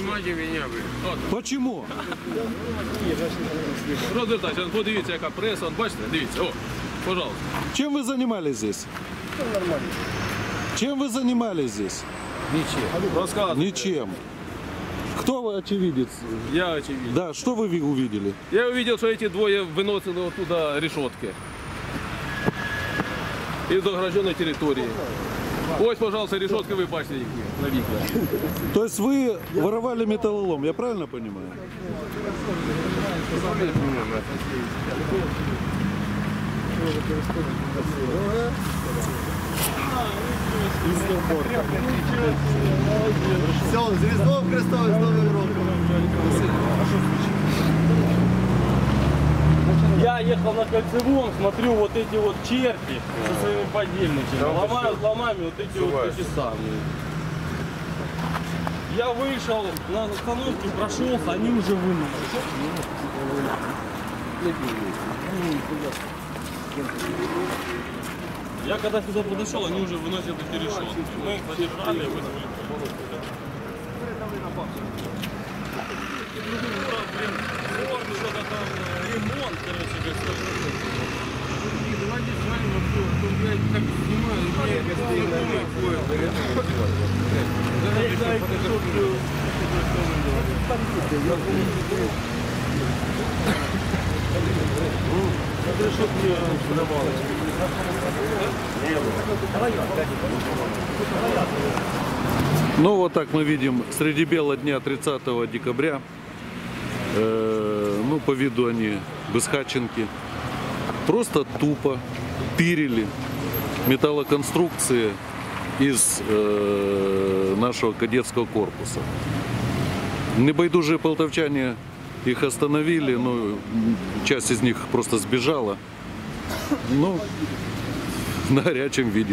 Знімайте мене, блін. Почему? Розвертайся, подивіться, яка преса, бачите, дивіться, о, пожалуйста. Чем вы занимались здесь? Нормально. Чем вы занимались здесь? Розказуй. Ничем. Кто вы очевидец? Я очевидно. Да, что вы увидели? Я увидел, что эти двое выносили оттуда решетки. Из огражденной территории. Ось, пожалуйста, решетки вы бачите их на вікна. То есть вы воровали металлолом, я правильно понимаю? Все, звездов Христовой с Новым роком. Я ехал на Кольцевом, смотрю вот эти вот черти со своими подельниками, ломами вот эти вот эти самые. Я вышел на остановке, прошелся, они уже вынули. Я когда сюда подошел, они уже выносят эти решетки. Мы их задержали и вызвали. Что-то там ремонт, короче, Давайте с вами вообще, я как снимаю, Ну вот так мы видим среди бела дня 30 декабря. Ну, по виду они бесхатченки. Просто тупо тырили металлоконструкции из нашего кадетского корпуса. Небайдужие полтавчане их остановили, но часть из них просто сбежала. Ну, на горячем видим.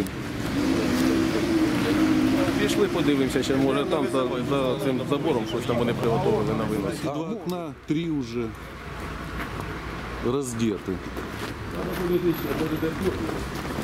Пішли, подивимося, ще може там за цим забором щось там вони приготували на винос. А окна 3 уже раздеты.